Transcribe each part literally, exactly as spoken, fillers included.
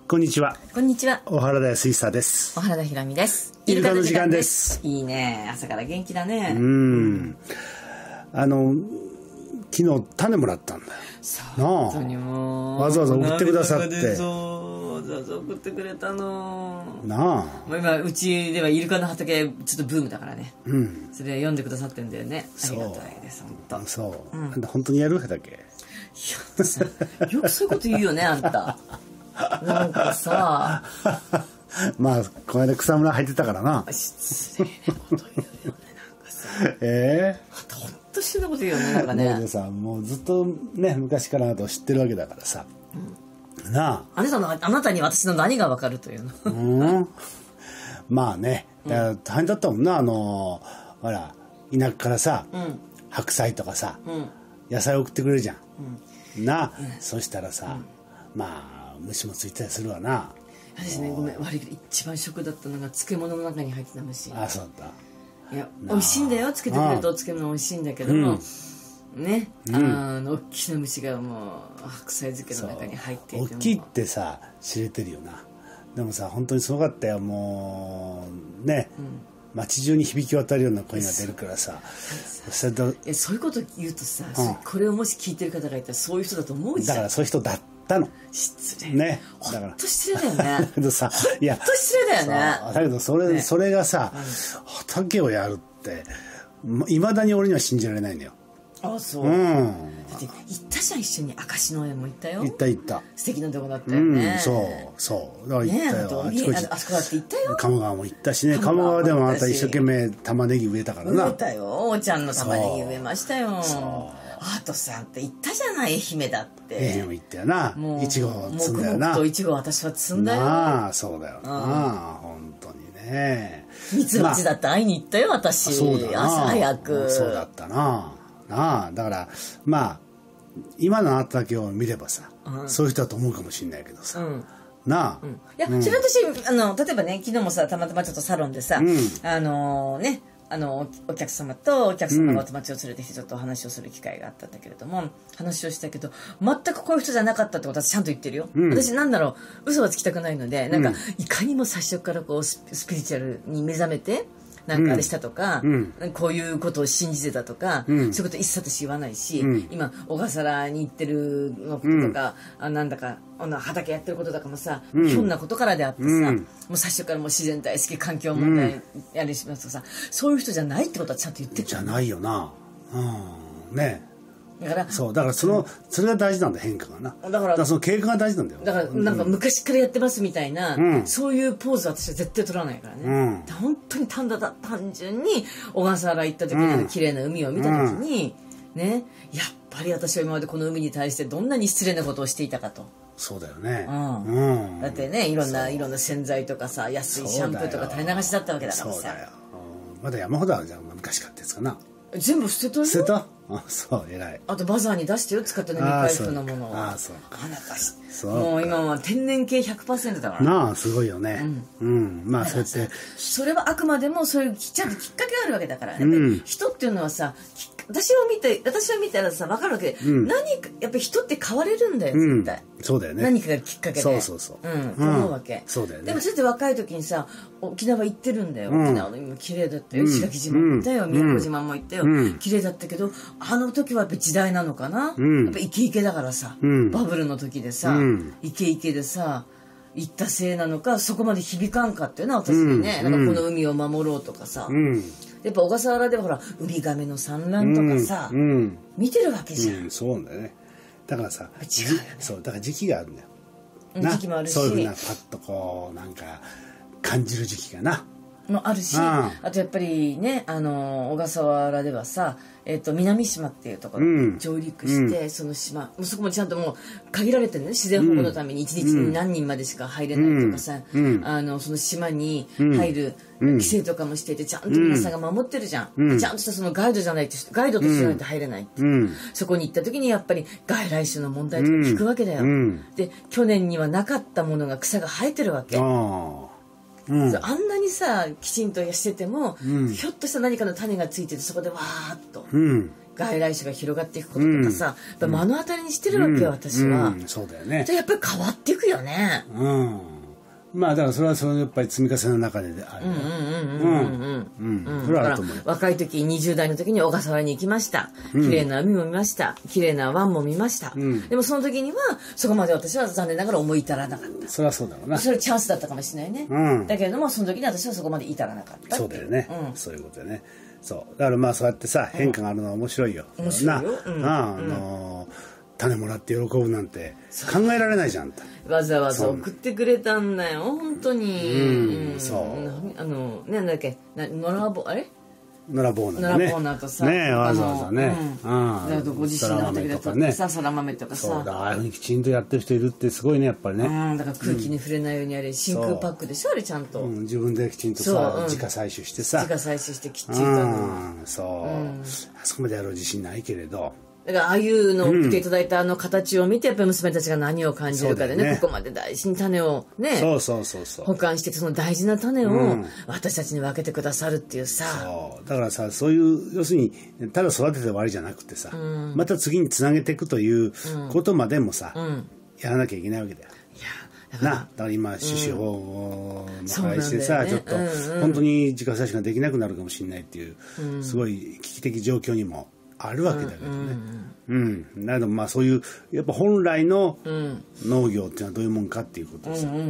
こんにちは。 こんにちは。 小原田水久です。 小原田ひらみです。 イルカの時間です。 いいね。朝から元気だね。 うん。あの昨日種もらったんだよ。 そう。本当にもうわざわざ送ってくださって。 そうわざわざ送ってくれたの。 なあ。 もう今うちではイルカの畑ちょっとブームだからね。 うん。 それ読んでくださってんだよね。ありがたいです本当。 そう。 うん、 本当にやるだけ。いやさよくそういうこと言うよねあんた。なんかさまあこの間草むら入ってたからな。 失礼なこと言うよねなんかさええー、ほんと失礼なこと言うよねなんかね。 でさもうずっとね昔からあなたを知ってるわけだからさ、うん、なああなたのあなたに私の何が分かるというのうんまあねだから大変だったもんなあのほら田舎からさ、うん、白菜とかさ、うん、野菜送ってくれるじゃん、うん、なあ、うん、そしたらさ、うん、まあ虫もついたりするわな。 私ねごめん悪いけど一番ショックだったのが漬物の中に入ってた虫。 あそうだ。 いや美味しいんだよつけてくれるとお漬物美味しいんだけども、うん、ね、うん、あの大きな虫がもう白菜漬けの中に入っていて大きいってさ知れてるよな。でもさ本当にすごかったよもうね、うん、街中に響き渡るような声が出るからさそれといやそういうこと言うとさ、うん、これをもし聞いてる方がいたらそういう人だと思うじゃん。 だからそういう人だったの。 失礼ね。 だからほんと失礼だよね。 だけどさいやほんと失礼だよね。 だけどそれ、ね、それがさ、うん、畑をやるっていまだに俺には信じられないんだよ。 あそう、 うん、 だって行ったじゃん一緒に明石農園も行ったよ。 行った行った素敵なとこだったよね、 うん、そうそうだから行ったよ、 ね、あちこち あ, あそこだって行ったよ。 鴨川も行ったしね。鴨川でもあなた一生懸命玉ねぎ植えたからな。 植えたよおちゃんの玉ねぎ植えましたよ。あとさって言ったじゃない愛媛だって。 愛媛も行ったよな。いちご摘んだよな。 もうといちご私は摘んだよ。 ああそうだよな、うん、本当にね。 ミツバチだって会いに行ったよ私。 そうだな朝早く。 そうだったななあだからまあ今のあなただけを見ればさ、うん、そういう人だと思うかもしれないけどさ、うん、なあ、うん、いや、うん、それ私あの例えばね昨日もさたまたまちょっとサロンでさ、うん、あのー、ねあのお客様とお客様がお友達を連れてきてちょっとお話をする機会があったんだけれども、うん、話をしたけど全くこういう人じゃなかったってことはちゃんと言ってるよ、うん、私なんだろう嘘はつきたくないのでなんか、うん、いかにも最初からこうスピリチュアルに目覚めてなんかあれしたとか、うん、こういうことを信じてたとか、うん、そういうこと一切私言わないし、うん、今小笠原に行ってるのこととか、うん、あなんだかあの畑やってることとかもさ、うん、ひょんなことからであってさ、うん、もう最初からもう自然大好き環境問題やりしますとさ、そういう人じゃないってことはちゃんと言ってるじゃないよな、うん、ねだからそうだからその、うん、それが大事なんだ変化がな。だから、だからその経過が大事なんだよ。 だからなんか昔からやってますみたいな、うん、そういうポーズは私は絶対取らないからね、うん、本当に単だ単純に小笠原行った時に、うん、綺麗な海を見た時に、うん、ねやっぱり私は今までこの海に対してどんなに失礼なことをしていたかと。 そうだよね、 うんうん、だってねいろんないろんな洗剤とかさ安いシャンプーとか垂れ流しだったわけだからさ。 そうだよ、うん、まだ山ほどあるじゃん昔買ったやつかな。 全部捨てたよ。 捨てた？あ、そう偉い。 あとバザーに出してよ使ったね未開封のものを。 ああそうか。 あなたそうもう今は天然系 ひゃくパーセント だからなあすごいよね。うん、うん、まあそうやってそれはあくまでもそういうちゃんときっかけがあるわけだから、ね、うん、人っていうのはさ私を見て私を見たらさ分かるわけで、うん、何かやっぱり人って変われるんだよ絶対、うん、 そうだよね。 何かがきっかけでそうそうそう、 うん、と思うわけ、 そうだよね。 でもそうやって若い時にさ沖縄行ってるんだよ、うん、沖縄の今綺麗だったよ、石垣島行ったよ、宮古島も行ったよ、うん、綺麗だったけどあの時はやっぱ時代なのかな、うん、やっぱイケイケだからさ、うん、バブルの時でさ、うん、イケイケでさ行ったせいなのかそこまで響かんかっていうのは私にね、うん、なんかこの海を守ろうとかさ、うん、やっぱ小笠原ではほらウミガメの産卵とかさ、うんうん、見てるわけじゃん、 うん、そうだよね。だからさ違うよね。 そうだから時期があるんだよ、 時期もあるしそういうふうなパッとこうなんか感じる時期がなもあるし、あとやっぱりねあの小笠原ではさ、えー、と南島っていうところに上陸して、うん、その島そこもちゃんともう限られてるね自然保護のためにいちにちに何人までしか入れないとかさ、うん、あのその島に入る規制とかもしていてちゃんと皆さんが守ってるじゃん、うん、ちゃんとしたそのガイドじゃないとガイドとしてないと入れないって、うん、そこに行った時にやっぱり外来種の問題とか聞くわけだよ、うん、で去年にはなかったものが草が生えてるわけ。うん、あんなにさきちんとしてても、うん、ひょっとした何かの種がついててそこでわーっと、うん、 外来種が広がっていくこととかさ、うん、やっぱ目の当たりにしてるわけよ、うん、私は、 うん、そうだよね。 じゃあやっぱり変わっていくよね。 うん、まあだからそれはそのやっぱり積み重ねの中である。それはあると思う。 若い時にじゅう代の時に小笠原に行きました。綺麗な海も見ました。綺麗な湾も見ました。うん、でもその時にはそこまで私は残念ながら思い至らなかった。 それはそうだろうな。 それチャンスだったかもしれないね。うん、だけれどもその時に私はそこまで至らなかった。 そうだよね。うん、そういうことだよね。そうだからまあそうやってさ変化があるのは面白いよ。 面白いよ。 うん、ああのー種もらって喜ぶなんて考えられないじゃん。 わざわざ送ってくれたんだよ本当に。うん、そうあのねなんだっけな野良ぼあれ野良ボーナーね。 野良ボーナーとさねわざわざね。 うん。だからご自身の畑で取ってさそら豆とかさ。 そうだああいうふうにきちんとやってる人いるってすごいねやっぱりね。 うんだから空気に触れないようにあれ真空パックでしょあれちゃんと。 うん自分できちんとさ自家採取してさ。 自家採取してきっちりと。 うんそうあそこまでやる自信ないけれど。 だからああいうのを送っていただいたあの形を見てやっぱり娘たちが何を感じるかで ね, ねここまで大事に種をねそうそうそうそう保管してその大事な種を私たちに分けてくださるっていうさ、 うん、そうだからさそういう要するにただ育てて終わりじゃなくてさ、うん、また次につなげていくということまでもさ、うん、やらなきゃいけないわけだよ。いやだからなだから今種子法を返してさ、うん、ちょっと本当に自家採取ができなくなるかもしれないっていう、うん、すごい危機的状況にもあるわけだけどね。うん、うん、だけどまあそういうやっぱ本来の農業っていうのはどういうもんかっていうことをさ、うん、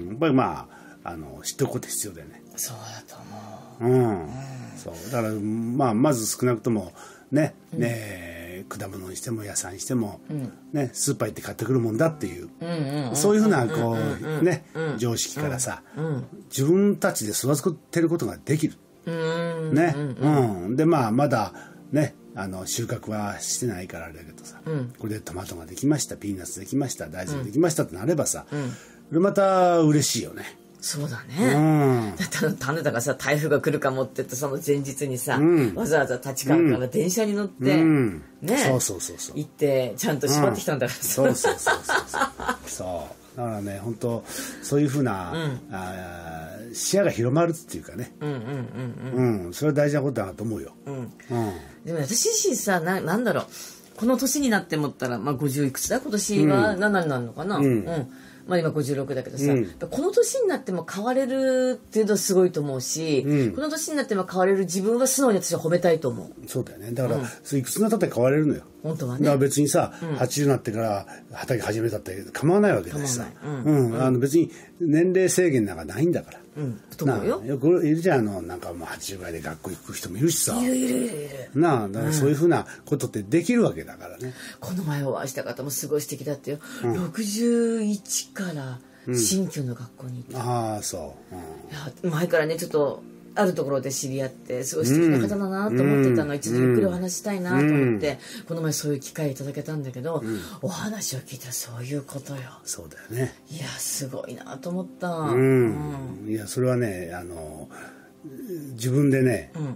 やっぱりまああの知っておくこと必要だよね。 そうだと思う。うん。うん、 そうだからまあまず少なくともね、うん、ね果物にしても野菜にしても、うん、ねスーパー行って買ってくるもんだっていう、うん、そういうふうなこうね常識からさ、うん、自分たちで育てることができる。うん、ね、うん、でまあまだね。あの収穫はしてないからあれだけどさ、うん、これでトマトができましたピーナッツできました大豆ができましたってなればさ、うん、これまた嬉しいよね。 そうだね、うん、だってあの種だからさ台風が来るかもって言ってその前日にさ、うん、わざわざ立川から電車に乗って、うん、ねそうそうそうそう行ってちゃんと縛ってきたんだからさ、 うん、そうそうそうそうそうだからね本当そういうふうな、うん、あ視野が広まるっていうかねうんうんうんうん、うん、それは大事なことだなと思うよ、うんうん、 でも私自身さ な, なんだろうこの年になって思ったら、まあ、ごじゅういくつだ今年はななになるのかな、うんうんまあ、今ごじゅうろくだけどさ、うん、この年になっても変われるっていうのはすごいと思うし、うん、この年になっても変われる自分は素直に私は褒めたいと思う。 そうだよねだから、うん、いくつになったって変われるのよ本当はね。 だから別にさ、うん、はちじゅうになってから畑始めたって構わないわけだしさ、うんうん、あの別に年齢制限なんかないんだから、うん、と思うよ。よくいるじゃんあのなんかもうはちじゅうぐらいで学校行く人もいるしさいるいるいるいるなあだからそういうふうなことってできるわけだからね、 この前お会いした方もすごい素敵だったよ、うん、ろくじゅういちから新居の学校に行って、 うん、ああそう、うん、 いや前からねちょっとあるところで知り合ってすごい素敵な方だなと思ってたの、うん、一度ゆっくりお話したいなと思って、うん、この前そういう機会いただけたんだけど、うん、お話を聞いたらそういうことよ。 そうだよね。 いやすごいなと思った、 うんうん、いやそれはねあの自分でね、うん、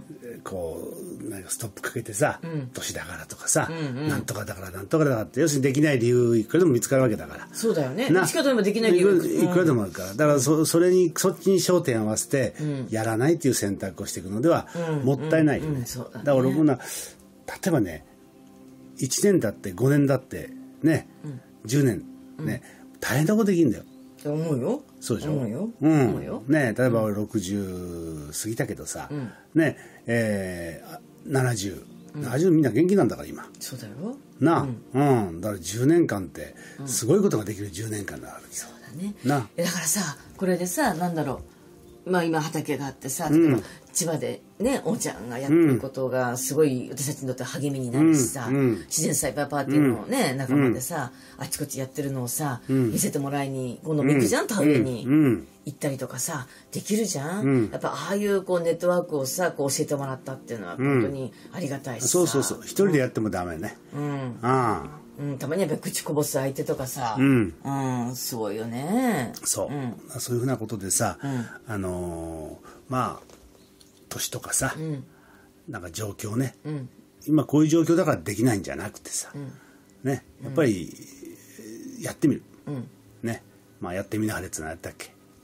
こうなんかストップかけてさ、うん、年だからとかさ、うんうん、なんとかだからなんとかだからって要するにできない理由いくらでも見つかるわけだから。 そうだよね。なしかともできない理由いくらでもあるから、だから そ, それにそっちに焦点を合わせてやらないっていう選択をしていくのではもったいないよね。だから俺もな例えばねいちねんだってごねんだってね、うん、じゅうねんね、うん、大変なことできるんだよ。 思うよ。 そうでしょ。 思うよ。 うん。思うよ。ね例えば俺ろくじゅう過ぎたけどさ、うん、ねえー、ななじゅう、うん、ななじゅうみんな元気なんだから今。 そうだよ。 な、うん、うん、だからじゅうねんかんってすごいことができるじゅうねんかんだから、うん、 そうだね。な、だからさこれでさなんだろうまあ今畑があってさ、例えば千葉でねおちゃんがやってることがすごい私たちにとって励みになるしさ、うんうん、自然栽培パーティーのね、うん、仲間でさ、あちこちやってるのをさ、うん、見せてもらいにこの行くじゃん、田植えに行ったりとかさできるじゃん、うん、やっぱああいうこうネットワークをさこう教えてもらったっていうのは本当にありがたいしさ、 うん、そうそうそう一人でやってもダメね、うん、ああうん、たまにやっぱり口こぼす相手とかさ、うんうん、すごいよね。 そう、うん、そういうふうなことでさ、うん、あのー、まあ年とかさ、うん、なんか状況ね、うん、今こういう状況だからできないんじゃなくてさ、うん、ねやっぱりやってみる、うん、ねまあやってみなはれっつうのやったっけ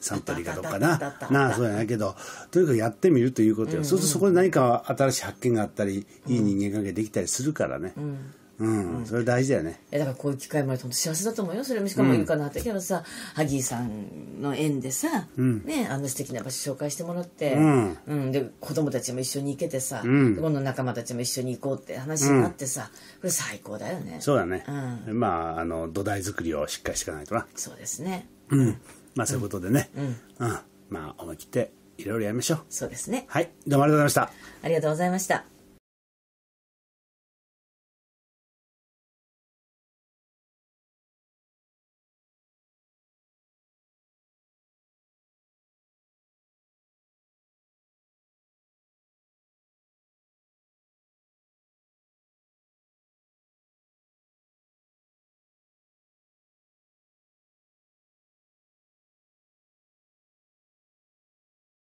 サントリーかどっかななあそうやないけどとにかくやってみるということよ、うんうん、そうするとそこで何か新しい発見があったり、うん、いい人間関係できたりするからね、うんうんうん、それ大事だよね。 いやだからこういう機会もあると本当幸せだと思うよ。それもしかもいるかなって、うん、けどさハギーさんの縁でさ、うん、ね、あの素敵な場所紹介してもらって、うんうん、で子供たちも一緒に行けてさ、うん、今度仲間たちも一緒に行こうって話になってさ、うん、これ最高だよね。 そうだね、うん、まああの土台作りをしっかりしていかないとな。 そうですね、 うん、まあそういうことでね、うんうん、まあ思い切っていろいろやりましょう。 そうですね。 はい、どうもありがとうございました。 ありがとうございました。